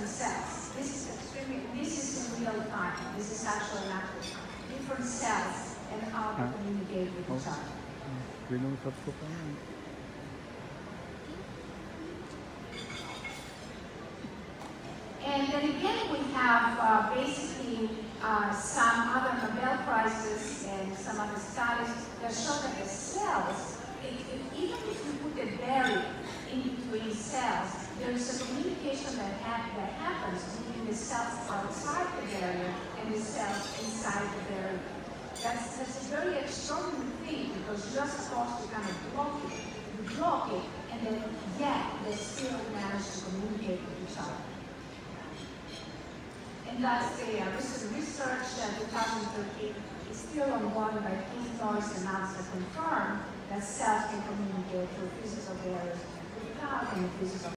different cells. This is in real time. This is actually not different cells and how to communicate with each other. And then again, we have basically some other Nobel Prizes and some other studies that show that the cells, even if you put a barrier in between cells, there is a communication that happens between the cells outside the barrier and the cells inside the barrier. That's a very extraordinary thing because you're supposed to kind of block it. You block it, and then yet they still manage to communicate with each other. And that's the recent research that 2013 is still ongoing by Keith Noyes and others that confirm that cells can communicate through physical barriers without any physical